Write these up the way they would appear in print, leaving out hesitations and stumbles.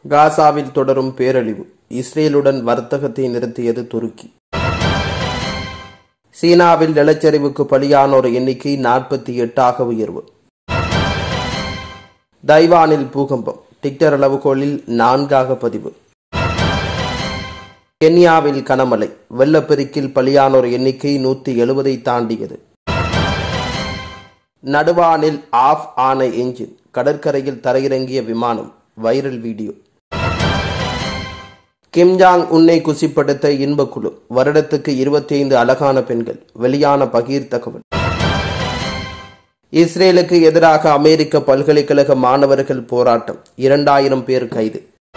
காசாவில் தொடரும் பேரழிவு. இஸ்ரேலுடன் வர்த்தகத்தை நிறுத்தியது துருக்கி. சீனாவில் நிலச்சரிவுக்கு பலியானோர் எண்ணிக்கை 48 உயர்வு. தைவானில் பூகம்பம். டிக்டர் அளவுகோலில் 4 பதிவு. கென்யாவில் கனமழை. வெள்ளப்பெருக்கில் பலியானோர் எண்ணிக்கை 170 தாண்டியது. நடுவானில் ஆஃப் ஆன என்ஜின். கடற்கரையில் தரையிறங்கிய விமானம். Viral video. கிம் ஜாங் உன்னை குசிப்படுத்த இன்பக்குழு. வருடத்துக்கு 25 அழகான பெண்கள். வெளியான பகீர் தகவல். இஸ்ரேலுக்கு எதிராக அமெரிக்க பல்கலைக்கழக மாணவர்கள் போராட்டம். 2000 பேர் கைது.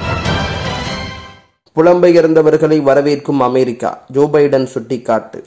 புலம்பெயர்ந்தவர்களை வரவேற்கும் அமெரிக்கா. Joe Biden சுட்டிக்காட்டு.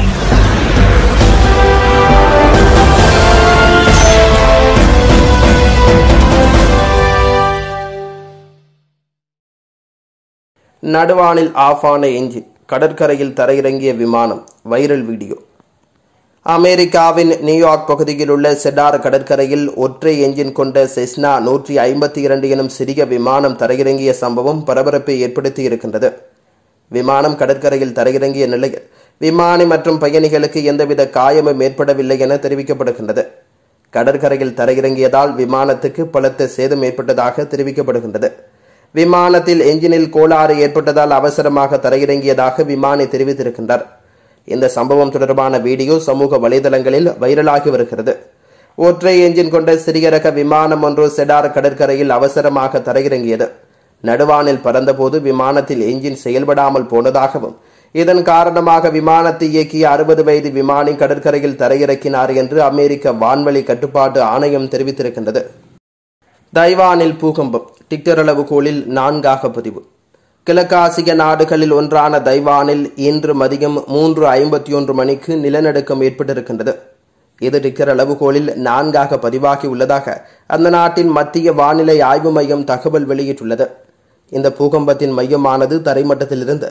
நடுவானில் ஆஃப் ஆன என்ஜின். கடற்கரையில் தரையிறங்கிய விமானம். Viral video. அமெரிக்காவின் நியூயார்க் பகுதியில் உள்ள செடார் கடற்கரையில் ஒற்றை என்ஜின் கொண்ட செஸ்னா 152 எனும் சிறிய விமானம் தரையிறங்கிய சம்பவம் பரபரப்பை ஏற்படுத்தி இருக்கின்றது. விமானம் கடற்கரையில் தரையிறங்கிய நிலையில் விமானி மற்றும் பயணிகளுக்கு எந்தவித காயமும் ஏற்படவில்லை என தெரிவிக்கப்படுகின்றது. கடற்கரையில் தரையிறங்கியதால் விமானத்துக்கு பலத்த சேதம் ஏற்பட்டதாக தெரிவிக்கப்படுகின்றது. விமானத்தில் என்ஜினில் கோளாறு ஏற்பட்டதால் அவசரமாக தரையிறங்கியதாக விமானி தெரிவித்திருக்கின்றார். இந்த சம்பவம் தொடர்பான வீடியோ சமூக வலைதளங்களில் வைரலாகி வருகிறது. ஒற்றை என்ஜின் கொண்ட சிறிய ரக விமானம் ஒன்று செடார் கடற்கரையில் அவசரமாக தரையிறங்கியது. நடுவானில் பறந்தபோது விமானத்தில் என்ஜின் செயல்படாமல் போனதாகவும் இதன் காரணமாக விமானத்தை இயக்கிய 60 வயது விமானி கடற்கரையில் தரையிறக்கினார் என்று அமெரிக்க வான்வழி கட்டுப்பாட்டு ஆணையம் தெரிவித்திருக்கின்றது. தைவானில் பூகம்பம். டிக்டர் அளவுகோலில் 4 பதிவு. கிழக்காசிய நாடுகளில் ஒன்றான தைவானில் இன்று மதியம் 3:51 மணிக்கு நிலநடுக்கம் ஏற்பட்டிருக்கின்றது. இது டிக்டர் அளவுகோலில் 4 பதிவாகி உள்ளதாக அந்த நாட்டின் மத்திய வானிலை ஆய்வு மையம் தகவல் வெளியிட்டுள்ளது. இந்த பூகம்பத்தின் மையமானது தரைமட்டத்திலிருந்து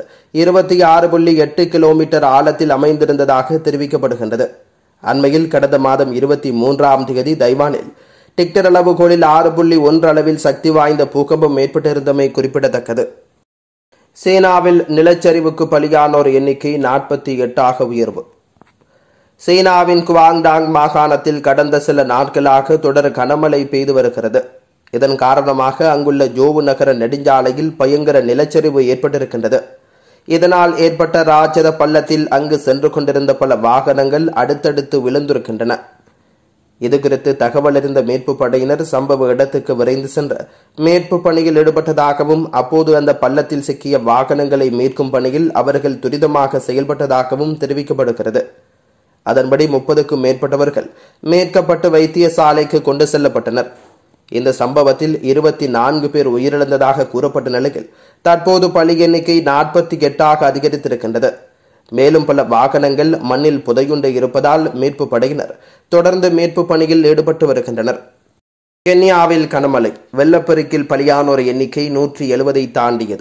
26.8 கிலோமீட்டர் ஆழத்தில் அமைந்திருந்ததாக தெரிவிக்கப்படுகின்றது. அண்மையில் கடந்த மாதம் 23ஆம் தேதி தைவானில் டிக்டர் அளவுகோலில் 6.1 அளவில் சக்தி வாய்ந்த பூகம்பம் ஏற்பட்டிருந்தமை குறிப்பிடத்தக்கது. சீனாவில் நிலச்சரிவுக்கு பலியானோர் எண்ணிக்கை 48 உயர்வு. சீனாவின் குவாங்டாங் மாகாணத்தில் கடந்த சில நாட்களாக தொடர் கனமழை பெய்து வருகிறது. இதன் காரணமாக அங்குள்ள ஜோவு நகர நெடுஞ்சாலையில் பயங்கர நிலச்சரிவு ஏற்பட்டிருக்கின்றது. இதனால் ஏற்பட்ட ராட்சத பள்ளத்தில் அங்கு சென்று கொண்டிருந்த பல வாகனங்கள் அடுத்தடுத்து விழுந்திருக்கின்றன. இதுகுறித்து தகவல் அறிந்த மீட்பு படையினர் சம்பவ இடத்துக்கு விரைந்து சென்று மீட்பு பணியில் ஈடுபட்டதாகவும் அப்போது அந்த பள்ளத்தில் சிக்கிய வாகனங்களை மீட்கும் பணியில் அவர்கள் துரிதமாக செயல்பட்டதாகவும் தெரிவிக்கப்படுகிறது. அதன்படி 30க்கும் மேற்பட்டவர்கள் மீட்கப்பட்டு வைத்தியசாலைக்கு கொண்டு செல்லப்பட்டனர். இந்த சம்பவத்தில் 24 பேர் உயிரிழந்ததாக கூறப்பட்ட நிலையில் தற்போது பலி எண்ணிக்கை 48 அதிகரித்திருக்கின்றது. மேலும் பல வாகனங்கள் மண்ணில் புதையுண்டு இருப்பதால் மீட்பு படையினர் தொடர்ந்து மீட்பு பணியில் ஈடுபட்டு வருகின்றனர். கென்யாவில் கனமழை. வெள்ளப்பெருக்கில் பலியானோர் எண்ணிக்கை 170 தாண்டியது.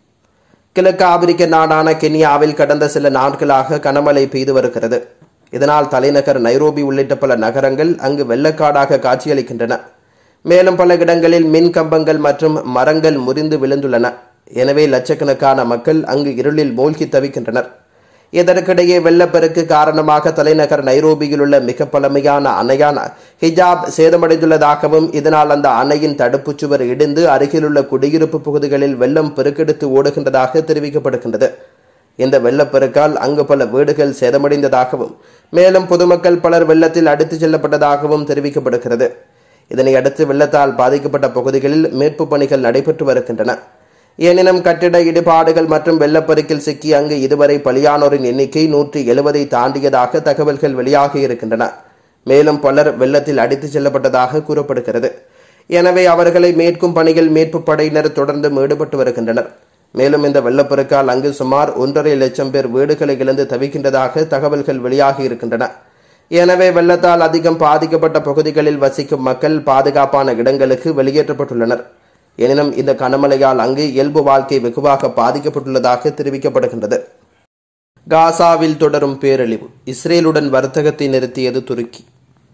கிழக்கு ஆப்பிரிக்க நாடான கென்யாவில் கடந்த சில நாட்களாக கனமழை பெய்து வருகிறது. இதனால் தலைநகர் நைரோபி உள்ளிட்ட பல நகரங்கள் அங்கு வெள்ளக்காடாக காட்சியளிக்கின்றன. மேலும் பல இடங்களில் மின் கம்பங்கள் மற்றும் மரங்கள் முறிந்து விழுந்துள்ளன. எனவே லட்சக்கணக்கான மக்கள் அங்கு இருளில் மூழ்கி தவிக்கின்றனர். இதற்கிடையே வெள்ளப்பெருக்கு காரணமாக தலைநகர் நைரோபியில் உள்ள மிக பழமையான அணையான ஹிஜாப் சேதமடைந்துள்ளதாகவும் இதனால் அந்த அணையின் தடுப்புச் சுவர் இடிந்து அருகிலுள்ள குடியிருப்பு பகுதிகளில் வெள்ளம் பெருக்கெடுத்து ஓடுகின்றதாக தெரிவிக்கப்படுகின்றது. இந்த வெள்ளப்பெருக்கால் அங்கு பல வீடுகள் சேதமடைந்ததாகவும் மேலும் பொதுமக்கள் பலர் வெள்ளத்தில் அடித்துச் செல்லப்பட்டதாகவும் தெரிவிக்கப்படுகிறது. இதனையடுத்து வெள்ளத்தால் பாதிக்கப்பட்ட பகுதிகளில் மீட்பு பணிகள் நடைபெற்று வருகின்றன. எனினும் கட்டிட இடிபாடுகள் மற்றும் வெள்ளப்பெருக்கில் சிக்கி அங்கு இதுவரை பலியானோரின் எண்ணிக்கை 170 தாண்டியதாக தகவல்கள் வெளியாகி இருக்கின்றன. மேலும் பலர் வெள்ளத்தில் அடித்துச் செல்லப்பட்டதாக கூறப்படுகிறது. எனவே அவர்களை மீட்கும் பணியில் மீட்பு படையினர் தொடர்ந்து ஈடுபட்டு வருகின்றனர். மேலும் இந்த வெள்ளப்பெருக்கால் அங்கு சுமார் 1.5 லட்சம் பேர் வீடுகளை இழந்து தவிக்கின்றதாக தகவல்கள் வெளியாகி இருக்கின்றன. எனவே வெள்ளத்தால் அதிகம் பாதிக்கப்பட்ட பகுதிகளில் வசிக்கும் மக்கள் பாதுகாப்பான இடங்களுக்கு வெளியேற்றப்பட்டுள்ளனர். எனினும் இந்த கனமழையால் அங்கு இயல்பு வாழ்க்கை வெகுவாக பாதிக்கப்பட்டுள்ளதாக தெரிவிக்கப்படுகின்றது. காசாவில் தொடரும் பேரழிவு. இஸ்ரேலுடன் வர்த்தகத்தை நிறுத்தியது துருக்கி.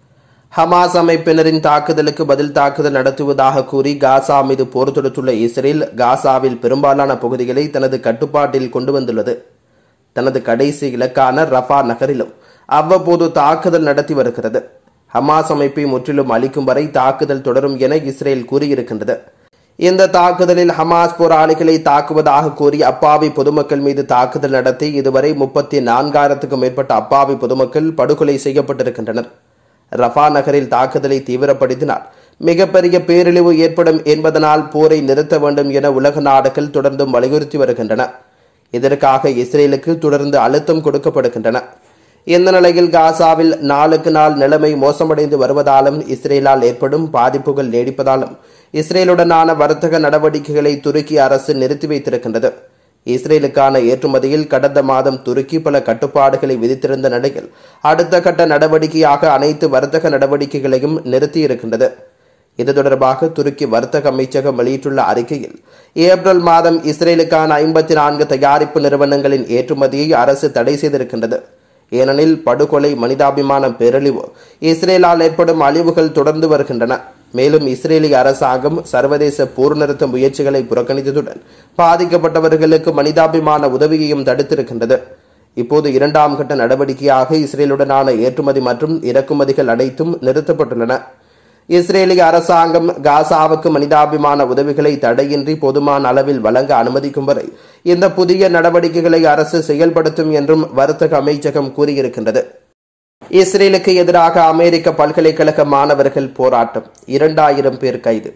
ஹமாஸ் அமைப்பினரின் தாக்குதலுக்கு பதில் தாக்குதல் நடத்துவதாக கூறி காசா மீது போர் தொடுத்துள்ள இஸ்ரேல் காசாவில் பெரும்பாலான பகுதிகளை தனது கட்டுப்பாட்டில் கொண்டு வந்துள்ளது. தனது கடைசி இலக்கான ரஃபா நகரிலும் அவ்வப்போது தாக்குதல் நடத்தி வருகிறது. ஹமாஸ் அமைப்பை முற்றிலும் அளிக்கும் வரை தாக்குதல் தொடரும் என இஸ்ரேல் கூறியிருக்கின்றது. இந்த தாக்குதலில் ஹமாஸ் போராளிகளை தாக்குவதாக கூறி அப்பாவி பொதுமக்கள் மீது தாக்குதல் நடத்தி இதுவரை 34,000க்கும் மேற்பட்ட அப்பாவி பொதுமக்கள் படுகொலை செய்யப்பட்டிருக்கின்றனர். ரஃபா நகரில் தாக்குதலை தீவிரப்படுத்தினால் மிகப்பெரிய பேரழிவு ஏற்படும் என்பதனால் போரை நிறுத்த வேண்டும் என உலக நாடுகள் தொடர்ந்தும் வலியுறுத்தி வருகின்றன. இதற்காக இஸ்ரேலுக்கு தொடர்ந்து அழுத்தம் கொடுக்கப்படுகின்றன. இந்த நிலையில் காசாவில் நாளுக்கு நாள் நிலைமை மோசமடைந்து வருவதாலும் இஸ்ரேலால் ஏற்படும் பாதிப்புகள் நீடிப்பதாலும் இஸ்ரேலுடனான வர்த்தக நடவடிக்கைகளை துருக்கி அரசு நிறுத்தி வைத்திருக்கின்றது. இஸ்ரேலுக்கான ஏற்றுமதியில் கடந்த மாதம் துருக்கி பல கட்டுப்பாடுகளை விதித்திருந்த நிலையில் அடுத்த கட்ட நடவடிக்கையாக அனைத்து வர்த்தக நடவடிக்கைகளையும் நிறுத்தியிருக்கின்றது. இது தொடர்பாக துருக்கி வர்த்தக அமைச்சகம் வெளியிட்டுள்ள அறிக்கையில் ஏப்ரல் மாதம் இஸ்ரேலுக்கான 54 தயாரிப்பு நிறுவனங்களின் ஏற்றுமதியை அரசு தடை செய்திருக்கின்றது. ஏனெனில் படுகொலை, மனிதாபிமான பேரழிவு, இஸ்ரேலால் ஏற்படும் அழிவுகள் தொடர்ந்து வருகின்றன. மேலும் இஸ்ரேலிய அரசாங்கம் சர்வதேச போர் நிறுத்த முயற்சிகளை புறக்கணித்ததுடன் பாதிக்கப்பட்டவர்களுக்கு மனிதாபிமான உதவியையும் தடுத்திருக்கின்றது. இப்போது 2ஆம் கட்ட நடவடிக்கையாக இஸ்ரேலுடனான ஏற்றுமதி மற்றும் இறக்குமதிகள் அனைத்தும் நிறுத்தப்பட்டுள்ளன. இஸ்ரேலிய அரசாங்கம் காசாவுக்கு மனிதாபிமான உதவிகளை தடையின்றி போதுமான அளவில் வழங்க அனுமதிக்கும் வரை இந்த புதிய நடவடிக்கைகளை அரசு செயல்படுத்தும் என்றும் வர்த்தக அமைச்சகம் கூறியிருக்கின்றது. இஸ்ரேலுக்கு எதிராக அமெரிக்க பல்கலைக்கழக மாணவர்கள் போராட்டம், 2000 பேர் கைது.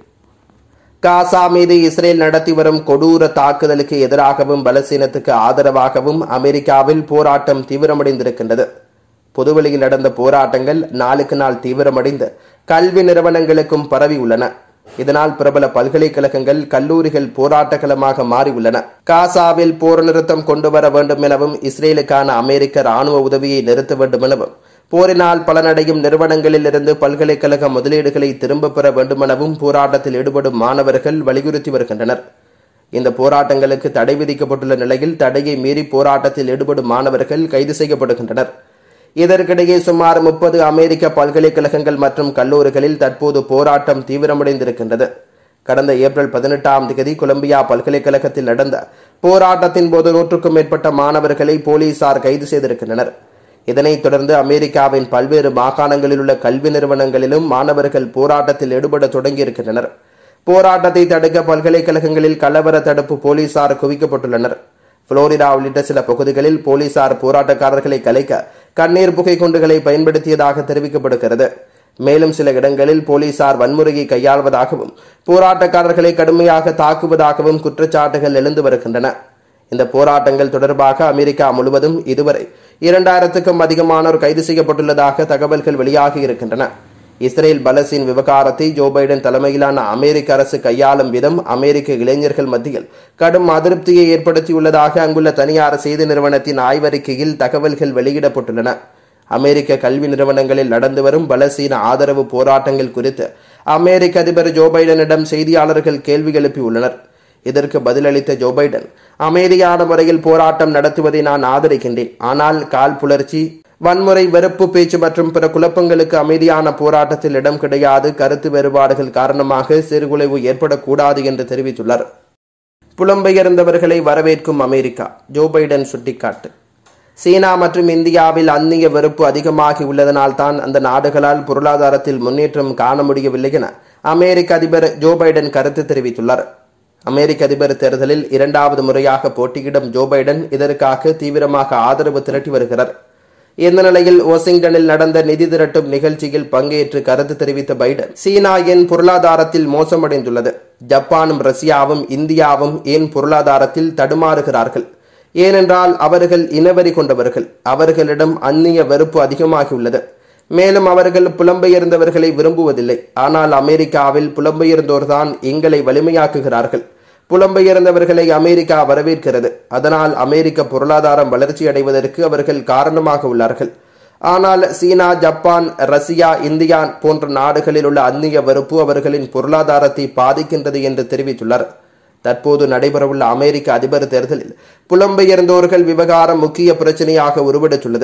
காசா மீது இஸ்ரேல் நடத்தி வரும் கொடூர தாக்குதலுக்கு எதிராகவும் பலஸ்தீனத்துக்கு ஆதரவாகவும் அமெரிக்காவில் போராட்டம் தீவிரமடைந்திருக்கின்றது. பொதுவெளியில் நடந்த போராட்டங்கள் நாளுக்கு நாள் தீவிரமடைந்து கல்வி நிறுவனங்களுக்கும் பரவி உள்ளன. இதனால் பிரபல பல்கலைக்கழகங்கள், கல்லூரிகள் போராட்ட களமாக மாறியுள்ளன. காசாவில் போர் நிறுத்தம் கொண்டு வர வேண்டும் எனவும் இஸ்ரேலுக்கான அமெரிக்க ராணுவ உதவியை நிறுத்த வேண்டும் எனவும் போரினால் பலனடையும் நிறுவனங்களில் இருந்து பல்கலைக்கழக முதலீடுகளை திரும்பப் பெற வேண்டுமெனவும் போராட்டத்தில் ஈடுபடும் மாணவர்கள் வலியுறுத்தி வருகின்றனர். இந்த போராட்டங்களுக்கு தடை விதிக்கப்பட்டுள்ள நிலையில் தடையை மீறி போராட்டத்தில் ஈடுபடும் மாணவர்கள் கைது செய்யப்படுகின்றனர். இதற்கிடையே சுமார் 30 அமெரிக்க பல்கலைக்கழகங்கள் மற்றும் கல்லூரிகளில் தற்போது போராட்டம் தீவிரமடைந்திருக்கின்றது. கடந்த ஏப்ரல் 18ஆம் தேதி கொலம்பியா பல்கலைக்கழகத்தில் நடந்த போராட்டத்தின் போது 100க்கும் மேற்பட்ட மாணவர்களை போலீசார் கைது செய்திருக்கின்றனர். இதனைத் தொடர்ந்து அமெரிக்காவின் பல்வேறு மாகாணங்களில் உள்ள கல்வி நிறுவனங்களிலும் மாணவர்கள் போராட்டத்தில் ஈடுபட தொடங்கியிருக்கின்றனர். போராட்டத்தை தடுக்க பல்கலைக்கழகங்களில் கலவர தடுப்பு போலீசார் குவிக்கப்பட்டுள்ளனர். புளோரிடா உள்ளிட்ட சில பகுதிகளில் போலீசார் போராட்டக்காரர்களை கலைக்க கண்ணீர் புகை குண்டுகளை பயன்படுத்தியதாக தெரிவிக்கப்படுகிறது. மேலும் சில இடங்களில் போலீசார் வன்முறையை கையாள்வதாகவும் போராட்டக்காரர்களை கடுமையாக தாக்குவதாகவும் குற்றச்சாட்டுகள் எழுந்து வருகின்றன. இந்த போராட்டங்கள் தொடர்பாக அமெரிக்கா முழுவதும் இதுவரை 2000க்கும் அதிகமானோர் கைது செய்யப்பட்டுள்ளதாக தகவல்கள் வெளியாகி இருக்கின்றன. இஸ்ரேல் பலஸ்தீன் விவகாரத்தை ஜோ பைடன் தலைமையிலான அமெரிக்க அரசு கையாளும் விதம் அமெரிக்க இளைஞர்கள் மத்தியில் கடும் அதிருப்தியை ஏற்படுத்தியுள்ளதாக அங்குள்ள தனியார் செய்தி நிறுவனத்தின் ஆய்வறிக்கையில் தகவல்கள் வெளியிடப்பட்டுள்ளன. அமெரிக்க கல்வி நிறுவனங்களில் நடந்து வரும் பலஸ்தீன ஆதரவு போராட்டங்கள் குறித்து அமெரிக்க அதிபர் ஜோ பைடனிடம் செய்தியாளர்கள் கேள்வி எழுப்பியுள்ளனர். இதற்கு பதிலளித்த ஜோ பைடன், அமைதியான முறையில் போராட்டம் நடத்துவதை நான் ஆதரிக்கின்றேன். ஆனால் காழ்ப்புணர்ச்சி, வன்முறை, வெறுப்பு பேச்சு மற்றும் பிற குழப்பங்களுக்கு அமைதியான போராட்டத்தில் இடம் கிடையாது. கருத்து வேறுபாடுகள் காரணமாக சீர்குலைவு ஏற்படக்கூடாது என்று தெரிவித்துள்ளார். புலம்பெயர்ந்தவர்களை வரவேற்கும் அமெரிக்கா, ஜோ பைடன் சுட்டிக்காட்டு. சீனா மற்றும் இந்தியாவில் அந்நிய வெறுப்பு அதிகமாகி உள்ளதனால்தான் அந்த நாடுகளால் பொருளாதாரத்தில் முன்னேற்றம் காண முடியவில்லை என அமெரிக்க அதிபர் ஜோ பைடன் கருத்து தெரிவித்துள்ளார். அமெரிக்க அதிபர் தேர்தலில் 2வது முறையாக போட்டியிடும் ஜோ பைடன் இதற்காக தீவிரமாக ஆதரவு திரட்டி வருகிறார். இந்த நிலையில் வாஷிங்டனில் நடந்த நிதி திரட்டும் நிகழ்ச்சியில் பங்கேற்று கருத்து தெரிவித்த பைடன், சீனா ஏன் பொருளாதாரத்தில் மோசமடைந்துள்ளது, ஜப்பானும் ரஷ்யாவும் இந்தியாவும் ஏன் பொருளாதாரத்தில் தடுமாறுகிறார்கள், ஏனென்றால் அவர்கள் இனவெறி கொண்டவர்கள், அவர்களிடம் அந்நிய வெறுப்பு அதிகமாகியுள்ளது, மேலும் அவர்கள் புலம்பெயர்ந்தவர்களை விரும்புவதில்லை. ஆனால் அமெரிக்காவில் புலம்பெயர்ந்தோர்தான் எங்களை வலிமையாக்குகிறார்கள். புலம்பெயர்ந்தவர்களை அமெரிக்கா வரவேற்கிறது. அதனால் அமெரிக்க பொருளாதாரம் வளர்ச்சி அடைவதற்கு அவர்கள் காரணமாக உள்ளார்கள். ஆனால் சீனா, ஜப்பான், ரஷ்யா, இந்தியா போன்ற நாடுகளில் உள்ள அந்நிய வெறுப்பு அவர்களின் பொருளாதாரத்தை பாதிக்கின்றது என்று தெரிவித்துள்ளார். தற்போது நடைபெறவுள்ள அமெரிக்க அதிபர் தேர்தலில் புலம்பெயர்ந்தோர்கள் விவகாரம் முக்கிய பிரச்சனையாக உருவெடுத்துள்ளது.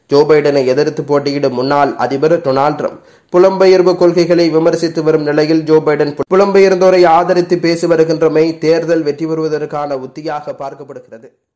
ஜோ பைடனை எதிர்த்து போட்டியிடும் முன்னாள் அதிபர் டொனால்ட் ட்ரம்ப் புலம்பெயர்வு கொள்கைகளை விமர்சித்து வரும் நிலையில் ஜோ பைடன் புலம்பெயர்ந்தோரை ஆதரித்து பேசி வருகின்றமை தேர்தல் வெற்றி பெறுவதற்கான உத்தியாக பார்க்கப்படுகிறது.